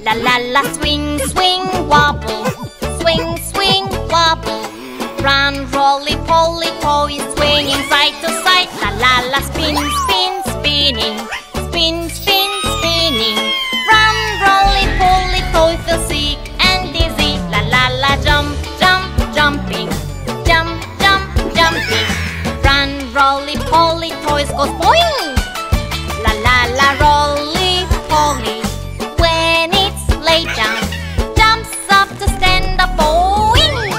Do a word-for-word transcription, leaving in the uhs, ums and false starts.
La la la, swing, swing, wobble. Swing, swing, wobble. Run, roly poly toy, swinging side to side. La la la, spin, spin, spinning. Spin, spin, spinning. Run, roly poly toy, feel sick and dizzy. La la la, jump, jump, jumping. Jump, jump, jumping. Run, roly poly toys, goes boing. La la la, roly poly. When it's laid down, jumps up to stand up, boing.